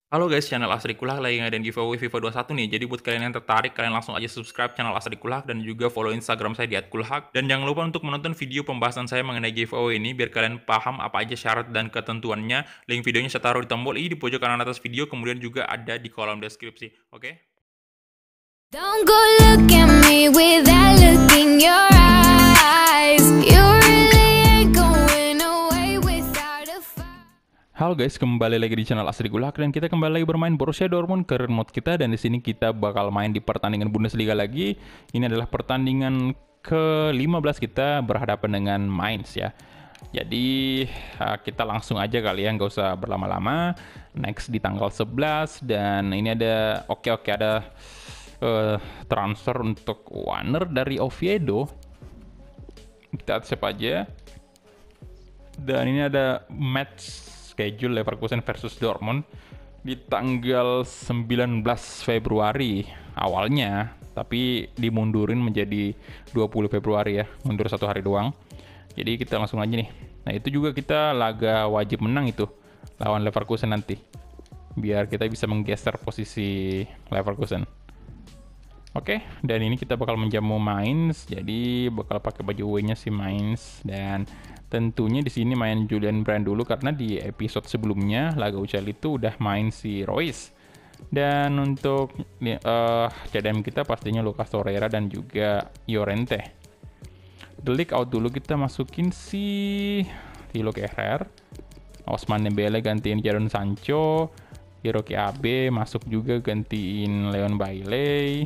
Halo guys, channel Asri Kulak lagi ngadain giveaway FIFA 21 nih. Jadi buat kalian yang tertarik, kalian langsung aja subscribe channel Asri Kulak dan juga follow Instagram saya di @kulhak. Dan jangan lupa untuk menonton video pembahasan saya mengenai giveaway ini biar kalian paham apa aja syarat dan ketentuannya. Link videonya saya taruh di tombol i di pojok kanan atas video, kemudian juga ada di kolom deskripsi. Oke? Don't go look at me with that look in your eyes. You really ain't going away without a fight. Halo guys, kembali lagi di channel Asri Kulak dan kita kembali lagi bermain Borussia Dortmund career mode kita, dan di sini kita bakal main di pertandingan Bundesliga lagi. Ini adalah pertandingan ke-15 kita berhadapan dengan Mainz ya. Jadi kita langsung aja kali ya, nggak usah berlama-lama. Next di tanggal 11, dan ini ada ada transfer untuk Warner dari Oviedo. Kita accept aja. Dan ini ada match schedule Leverkusen versus Dortmund di tanggal 19 Februari awalnya, tapi dimundurin menjadi 20 Februari ya, mundur satu hari doang. Jadi kita langsung aja nih. Nah itu juga kita laga wajib menang itu lawan Leverkusen nanti, biar kita bisa menggeser posisi Leverkusen. Oke, dan ini kita bakal menjamu Mainz, jadi bakal pakai baju away-nya si Mainz, dan tentunya di sini main Julian Brand dulu karena di episode sebelumnya laga UCL itu udah main si Royce. Dan untuk CDM kita pastinya Lucas Torreira dan juga Llorente. Delik out dulu, kita masukin si Thilo Kehrer, Ousmane Dembele gantiin Jadon Sancho, Hiroki Abe masuk juga gantiin Leon Bailey.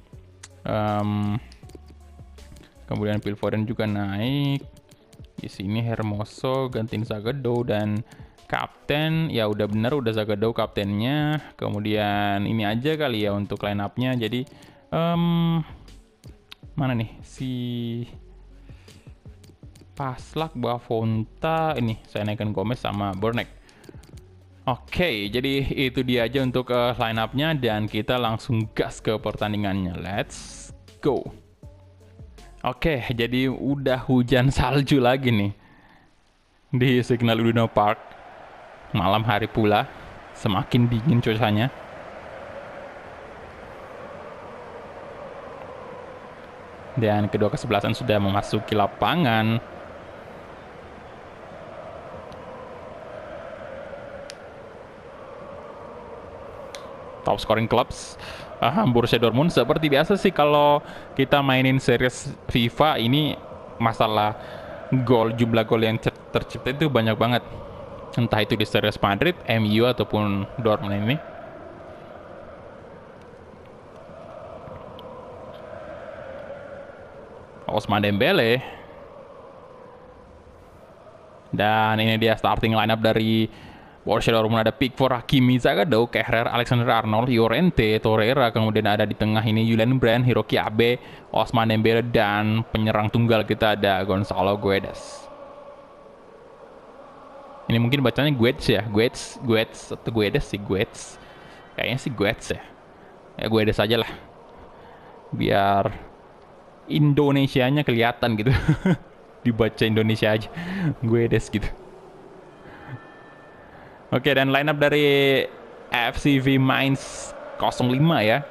Kemudian Phil Foden juga naik. Di sini Hermoso gantiin Zagadou, dan kapten ya udah bener, udah Zagadou kaptennya. Kemudian ini aja kali ya untuk line up-nya. Jadi mana nih si Paslak, Bafonta, ini saya naikkan Gomez sama Burnek. Oke, jadi itu dia aja untuk line up-nya, dan kita langsung gas ke pertandingannya. Let's go. Oke, jadi udah hujan salju lagi nih di Signal Iduna Park. Malam hari pula, semakin dingin cuacanya. Dan kedua kesebelasan sudah memasuki lapangan. Top scoring clubs Borussia Dortmund. Seperti biasa sih kalau kita mainin series FIFA ini, masalah jumlah gol yang tercipta itu banyak banget, entah itu di series Madrid, MU ataupun Dortmund ini. Ousmane Dembele, dan ini dia starting lineup dari Borussia Dortmund. Ada Pickford, Hakimi, Zagadou, Kehrer, Alexander Arnold, Llorente, Torreira. Kemudian ada di tengah ini Julian Brand, Hiroki Abe, Ousmane Dembele, dan penyerang tunggal kita ada Gonzalo Guedes. Ini mungkin bacanya Guedes ya, Guedes atau Guedes sih, Guedes. Kayaknya sih Guedes ya. Ya Guedes aja lah, biar Indonesianya kelihatan gitu. Dibaca Indonesia aja, Guedes gitu. Oke, dan lineup dari FCV Mainz 05 ya.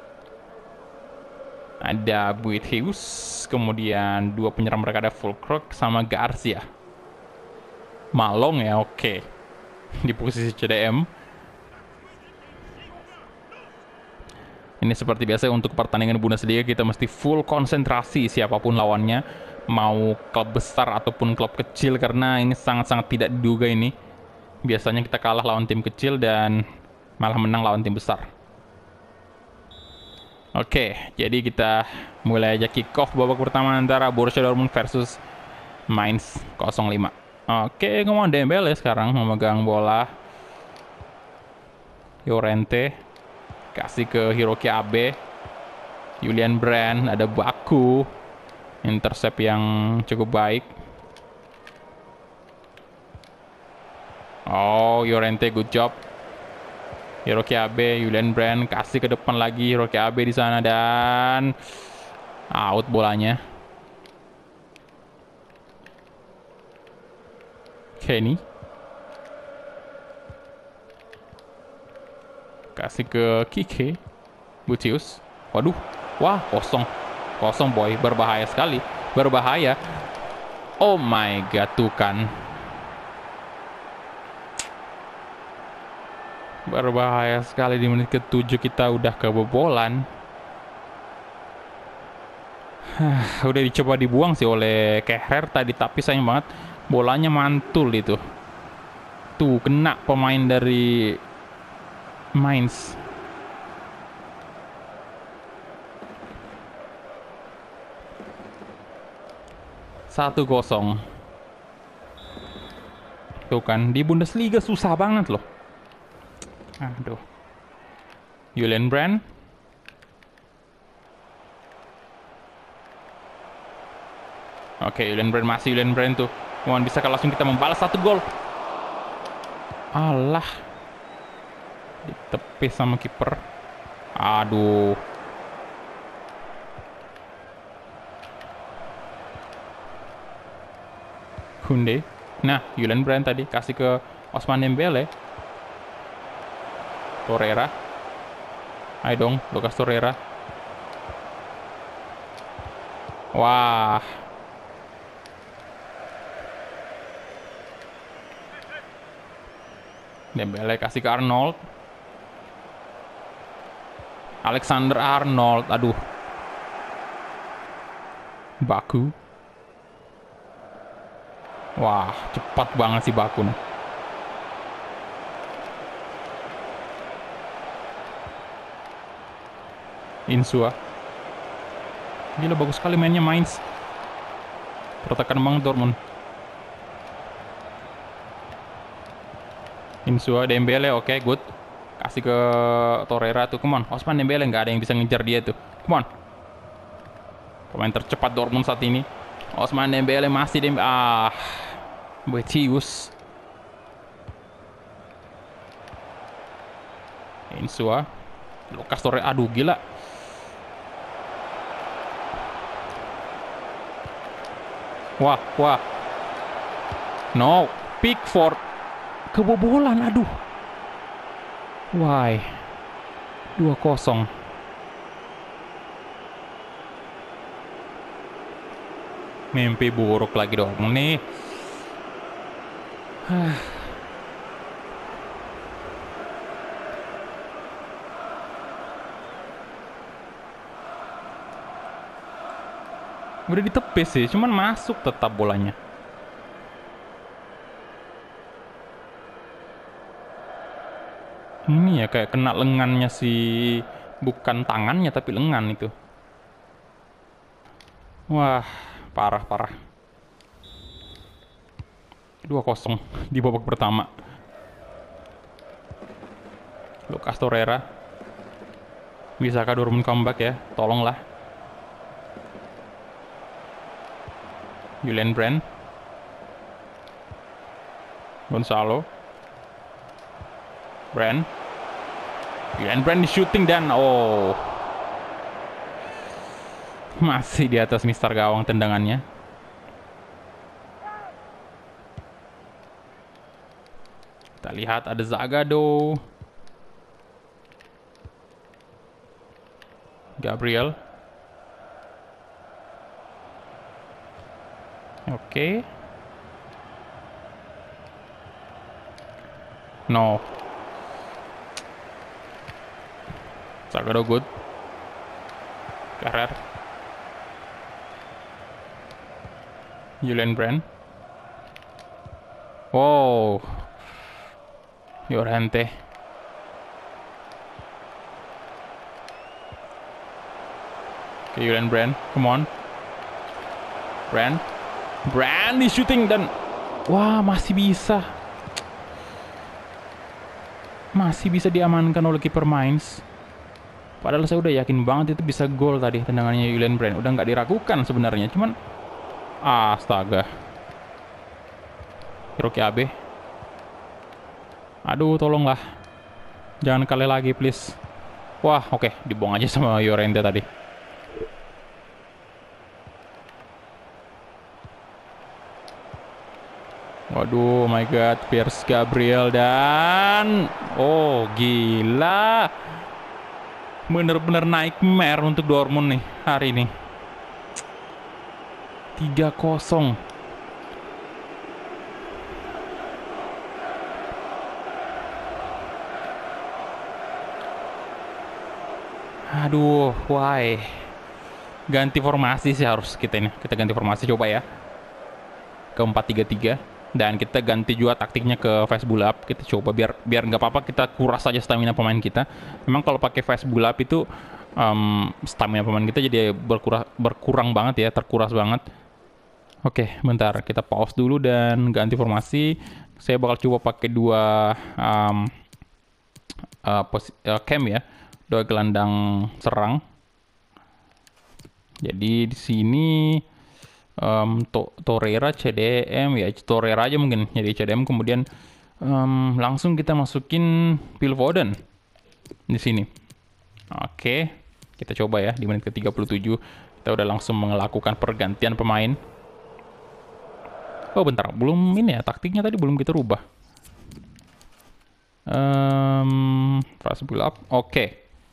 Ada Buit Hughes, kemudian dua penyerang mereka ada Fulkrug sama Garcia. Malong ya, oke. Di posisi CDM. Ini seperti biasa untuk pertandingan Bundesliga kita mesti full konsentrasi siapapun lawannya, mau klub besar ataupun klub kecil, karena ini sangat-sangat tidak diduga ini. Biasanya kita kalah lawan tim kecil dan malah menang lawan tim besar. Oke, jadi kita mulai aja kick off babak pertama antara Borussia Dortmund versus Mainz 05. Oke, ngomong Dembele sekarang memegang bola. Llorente kasih ke Hiroki Abe. Julian Brand, ada Baku. Intercept yang cukup baik. Oh, Llorente, good job. Hiroki Abe, Julian Brand kasih ke depan lagi, Hiroki Abe di sana, dan out bolanya. Kenny. Kasih ke Kike. Bucius. Waduh. Wah, kosong. Kosong, boy. Berbahaya sekali. Berbahaya. Oh my god, tuh kan. Berbahaya sekali di menit ke-7 kita udah kebobolan. Udah dicoba dibuang sih oleh Kehrer tadi, tapi sayang banget bolanya mantul itu. Tuh, kena pemain dari Mainz. Satu kosong. Tuh kan, di Bundesliga susah banget loh. Aduh. Julian Brandt. Oke, Julian Brandt, masih Julian Brandt tuh. Mohon bisa langsung kita membalas satu gol. Alah. Ditepis sama kiper. Aduh. Kunde. Nah, Julian Brandt tadi kasih ke Ousmane Dembele. Torreira. Ayo dong, Lucas Torreira. Wah. Dembele kasih ke Arnold. Alexander Arnold. Aduh. Baku. Wah, cepat banget sih Baku nih. Insua. Gila, bagus sekali mainnya Mainz. Pertahanan banget Dortmund. Insua, Dembele, oke, good. Kasih ke Torreira tuh, come on. Ousmane Dembele, nggak ada yang bisa ngejar dia tuh. Come on. Pemain tercepat Dortmund saat ini. Ousmane Dembele masih Bucius. Insua. Lucas Torreira, aduh gila. Wah. No, Pickford. Kebobolan, aduh. Why? 2-0. Mimpi buruk lagi dong nih. Udah ditepis sih, cuman masuk tetap bolanya. Ini ya kayak kena lengannya sih, bukan tangannya tapi lengan itu. Wah, parah. 2-0 di babak pertama. Lucas Torreira. Bisakah Dortmund comeback ya? Tolonglah. Julian Brandt. Gonzalo. Brandt. Julian Brandt di shooting dan masih di atas mister gawang tendangannya. Kita lihat ada Zagadou. Gabriel. Oke. No. Zagadou good. Kehrer. Julian Brandt. Wow. Llorente. Okay, Julian Brandt, come on. Brandt di shooting dan wah, masih bisa diamankan oleh kiper Mainz. Padahal saya udah yakin banget itu bisa gol tadi tendangannya Julian Brandt. Udah nggak diragukan sebenarnya, cuman astaga. Hiroki Abe. Aduh, tolonglah. Jangan kali lagi, please. Wah, oke. Dibuang aja sama Llorente tadi. Waduh, oh my god, Pierce Gabriel dan oh gila. Bener-bener nightmare untuk Dortmund nih hari ini. 3-0. Aduh, why? Ganti formasi sih harus kita ini. Kita ganti formasi coba ya. Ke 4-3-3. Dan kita ganti juga taktiknya ke fast build up. Kita coba biar nggak apa-apa, kita kuras aja stamina pemain kita. Memang kalau pakai fast build up itu stamina pemain kita jadi berkurang banget ya, terkuras banget. Oke, bentar kita pause dulu dan ganti formasi. Saya bakal coba pakai dua cam ya, dua gelandang serang. Jadi di sini Torreira CDM ya, Torreira aja mungkin jadi CDM, kemudian langsung kita masukin Phil Foden di sini. Oke, kita coba ya di menit ke-37 kita udah langsung melakukan pergantian pemain. Oh bentar, belum ini ya, taktiknya tadi belum kita rubah. Fast build up, oke.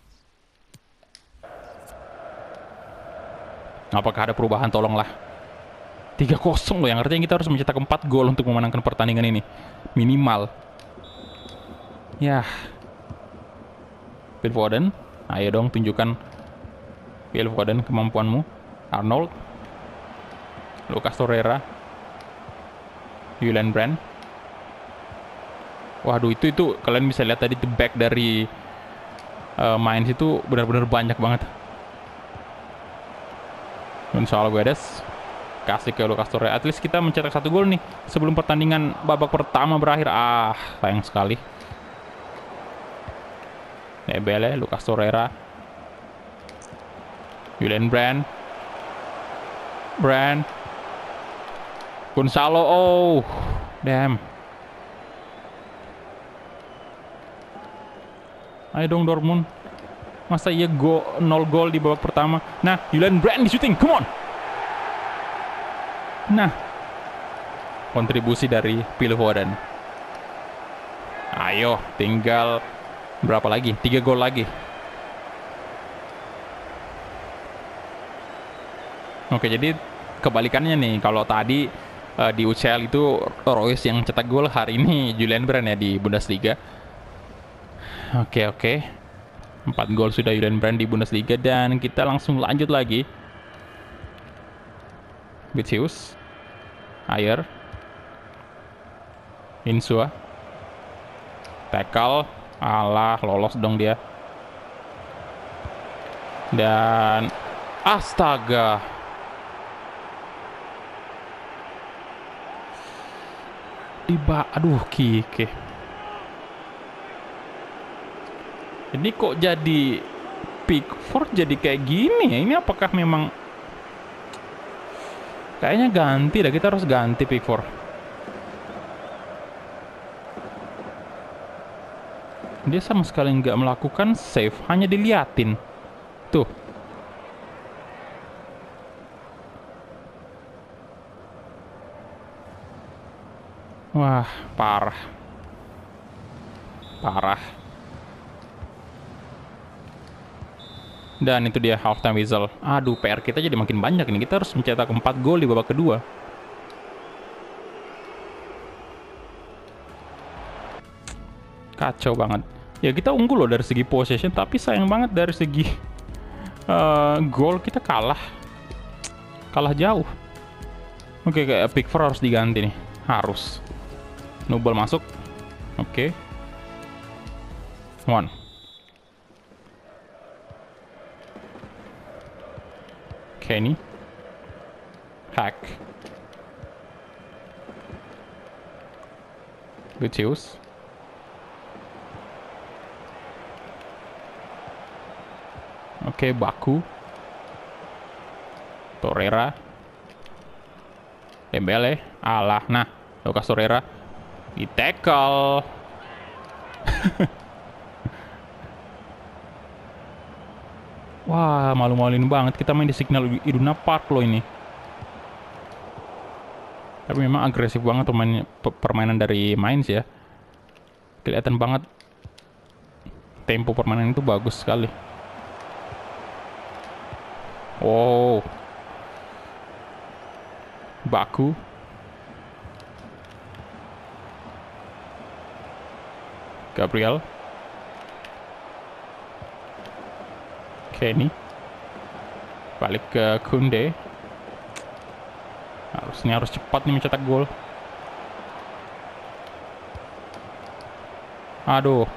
Apakah ada perubahan? Tolonglah. 3-0 loh, yang artinya kita harus mencetak 4 gol untuk memenangkan pertandingan ini. Minimal. Ya. Phil Foden. Ayo dong, tunjukkan Phil Foden kemampuanmu. Arnold. Lucas Torreira. Julian Brand. Waduh, itu kalian bisa lihat tadi the back dari Mainz itu benar-benar banyak banget. Gonçalo Guedes kasih ke Lucas Torreira. At least kita mencetak 1 gol nih sebelum pertandingan babak pertama berakhir. Sayang sekali. Dembele, Lucas Torreira, Julian Brand, Gonçalo. Oh, damn. Ayo dong Dortmund. Masa iya 0 gol di babak pertama. Nah, Julian Brand di shooting. Come on. Nah, kontribusi dari Phil Foden. Ayo, tinggal berapa lagi? 3 gol lagi. Oke, jadi kebalikannya nih. Kalau tadi di UCL itu Royce yang cetak gol, hari ini Julian Brand ya di Bundesliga. Oke. 4 gol sudah Julian Brand di Bundesliga, dan kita langsung lanjut lagi. Vicius, Ayer, Insua, tackle, lolos dong dia. Dan astaga, aduh Kike. Ini kok jadi Pickford jadi kayak gini ya? Ini apakah memang kayaknya ganti dah, kita harus ganti Pickford. Dia sama sekali nggak melakukan save, hanya diliatin. Tuh. Wah, parah. Dan itu dia halftime whistle. Aduh, PR kita jadi makin banyak nih. Kita harus mencetak 4 gol di babak kedua. Kacau banget. Ya kita unggul loh dari segi possession, tapi sayang banget dari segi gol kita kalah jauh. Oke, kayak Pickford harus diganti nih. Harus. Nubel masuk. Oke. One. Kenny, Hack, Vicius, oke, Baku, Torreira, Dembele, nah, Lucas Torreira, di tackle. Wah, malu-maluin banget. Kita main di Signal Iduna Park loh ini. Tapi memang agresif banget permainan dari Mainz ya. Kelihatan banget tempo permainan itu bagus sekali. Wow. Baku. Gabriel. Kenny. Balik ke Kunde. Harus cepat nih mencetak gol. Aduh.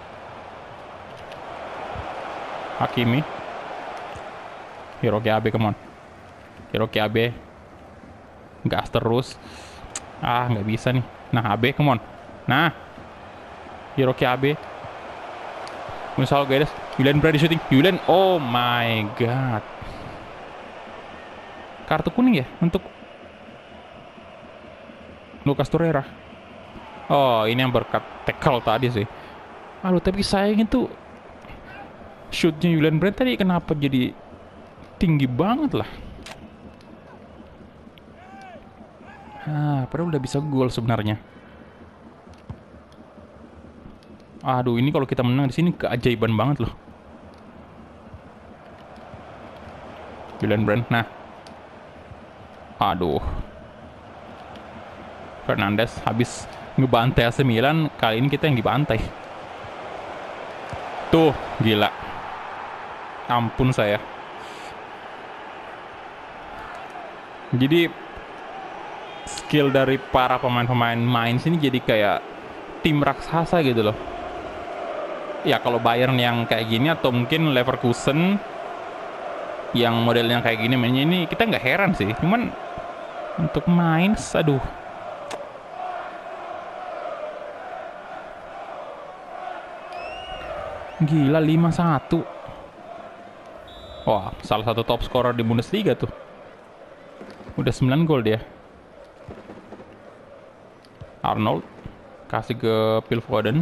Hakimi. Hiroki Abe, come on. Hiroki Abe. Gas terus. Nggak bisa nih. Nah, Abe, come on. Nah. Hiroki Abe. Gonzalo Guedes. Julian Brand shooting. Julian, oh my god. Kartu kuning ya untuk Lucas Torreira. Oh, ini yang berkat tackle tadi sih. Aduh, tapi sayang itu shootnya Julian Brand tadi kenapa jadi tinggi banget lah. Padahal udah bisa gol sebenarnya. Aduh, ini kalau kita menang di sini keajaiban banget loh. Julian Brand, nah. Aduh. Fernandes habis ngebantai AC Milan, kali ini kita yang dibantai. Tuh, gila. Ampun saya. Jadi skill dari para pemain-pemain Mainz ini jadi kayak tim raksasa gitu loh. Ya kalau Bayern yang kayak gini atau mungkin Leverkusen yang modelnya kayak gini mainnya ini kita nggak heran sih. Cuman untuk Mainz, aduh. Gila 5-1. Wah, salah satu top scorer di Bundesliga tuh. Udah 9 gol dia. Arnold kasih ke Phil Foden.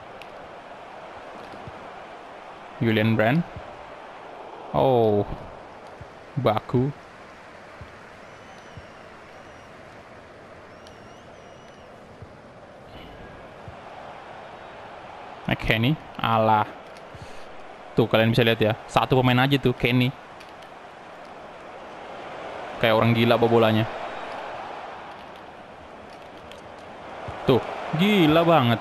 Julian Brand. Oh. Baku. Kenny. Alah. Tuh kalian bisa lihat ya. Satu pemain aja tuh Kenny. Kayak orang gila bolanya. Tuh, gila banget.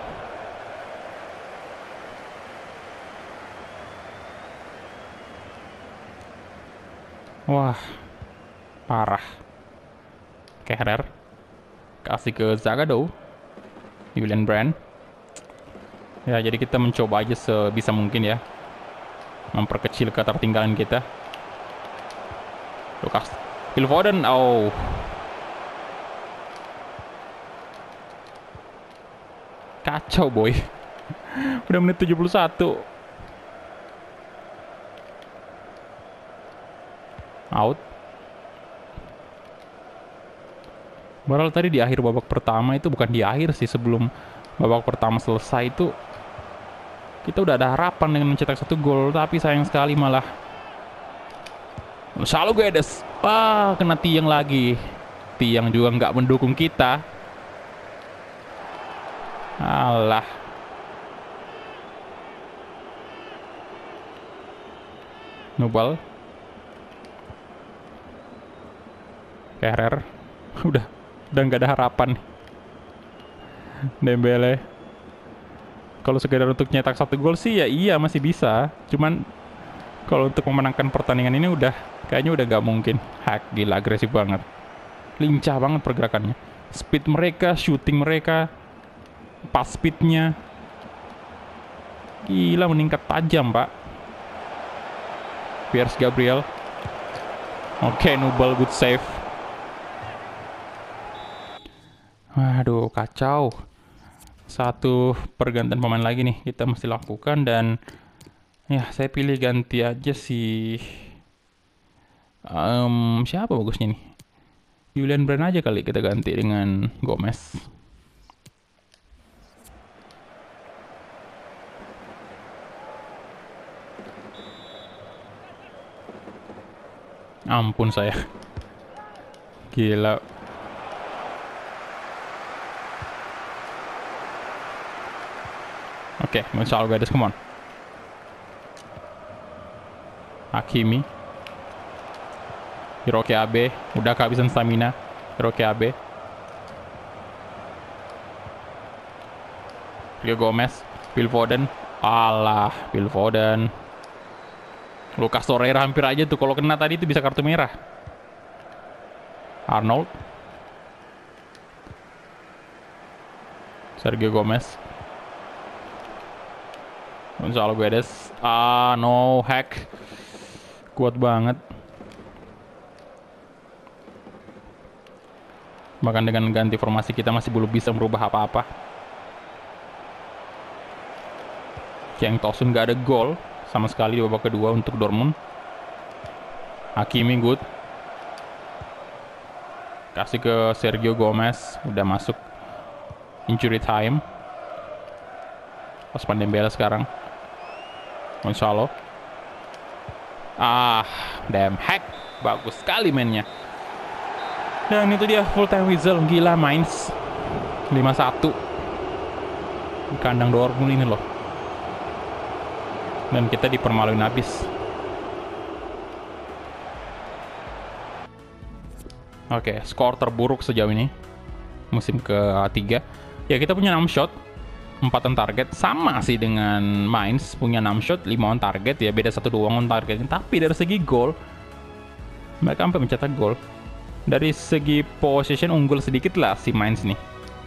Wah, parah. Kehrer kasih ke Zagadou. Julian Brand. Ya, jadi kita mencoba aja sebisa mungkin ya memperkecil ketertinggalan kita. Lucas Phil Foden, oh. Kacau boy. Udah menit 71. Out. Padahal tadi di akhir babak pertama itu, bukan di akhir sih, sebelum babak pertama selesai itu kita udah ada harapan dengan mencetak 1 gol, tapi sayang sekali malah Gonzalo Guedes. Wah, kena tiang lagi. Tiang juga nggak mendukung kita. Alah. Nubal. Kehrer. Udah nggak ada harapan. Dembele. Kalau sekedar untuk nyetak 1 gol sih ya iya masih bisa. Cuman kalau untuk memenangkan pertandingan ini kayaknya udah nggak mungkin. Hack, gila agresif banget. Lincah banget pergerakannya. Speed mereka, shooting mereka, pass speednya. Gila meningkat tajam, Pak. Piers Gabriel. Oke, Nubal good save. Waduh, kacau. Satu pergantian pemain lagi nih kita mesti lakukan, dan ya saya pilih ganti aja si siapa bagusnya nih? Julian Brand aja kali kita ganti dengan Gomez. Ampun saya. Gila. Oke, Gonzalo Guedes, come on. Hakimi. Hiroki Abe, udah kehabisan stamina. Hiroki Abe. Sergio Gomez, Phil Foden. Alah, Phil Foden. Lucas Torreira hampir aja tuh, kalau kena tadi itu bisa kartu merah. Arnold. Sergio Gomez. Gonzalo Guedes. No hack. Kuat banget. Bahkan dengan ganti formasi kita masih belum bisa merubah apa-apa. Yang Tosun gak ada gol sama sekali di babak kedua untuk Dortmund. Hakimi good. Kasih ke Sergio Gomez. Udah masuk injury time. Ousmane Dembele sekarang. Gonzalo. Damn hack. Bagus sekali mainnya. Dan itu dia full time whistle. Gila, Mainz 5-1 di kandang Dortmund ini loh. Dan kita dipermaluin habis. Oke, skor terburuk sejauh ini musim ke-3. Ya, kita punya 6 shot, 4 on target. Sama sih dengan Mainz, punya 6 shot, 5 on target. Ya, beda 1 doang on target. Tapi dari segi gol, mereka sampai mencetak gol. Dari segi possession unggul sedikit lah si Mainz nih.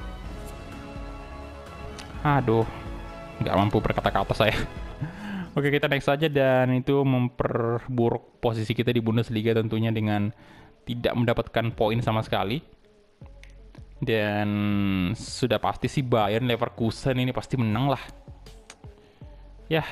Aduh, nggak mampu berkata-kata saya. Oke, kita next saja, dan itu memperburuk posisi kita di Bundesliga tentunya dengan tidak mendapatkan poin sama sekali. Dan sudah pasti sih Bayern Leverkusen ini pasti menang lah. Yah.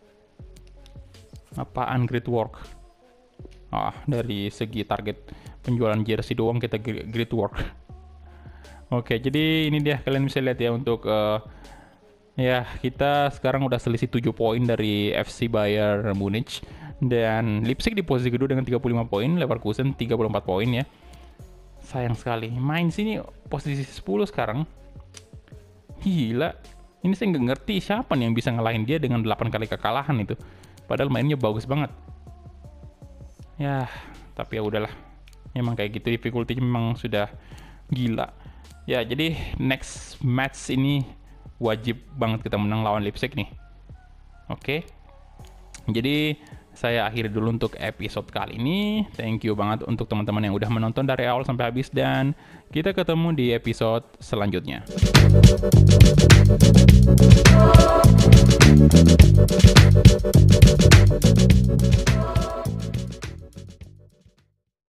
Apaan great work. Dari segi target penjualan jersey doang kita great work. Oke, jadi ini dia, kalian bisa lihat ya untuk ya, kita sekarang udah selisih 7 poin dari FC Bayern Munich. Dan Leipzig di posisi kedua dengan 35 poin, Leverkusen 34 poin ya. Sayang sekali, Mainz ini posisi 10 sekarang. Gila, ini saya nggak ngerti siapa nih yang bisa ngalahin dia dengan 8 kali kekalahan itu. Padahal mainnya bagus banget. Ya, tapi ya udahlah. Memang kayak gitu, difficulty memang sudah gila. Ya, jadi next match ini wajib banget kita menang lawan Leipzig nih. Oke. Jadi saya akhiri dulu untuk episode kali ini. Thank you banget untuk teman-teman yang udah menonton dari awal sampai habis, dan kita ketemu di episode selanjutnya.